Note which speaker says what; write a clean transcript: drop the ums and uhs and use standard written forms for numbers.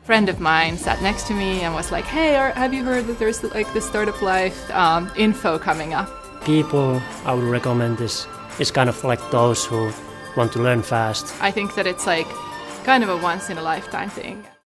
Speaker 1: friend of mine sat next to me and was like, hey, have you heard that there's like the Startup Life info coming up?
Speaker 2: People I would recommend this is kind of like those who want to learn fast.
Speaker 1: I think that it's like kind of a once in a lifetime thing.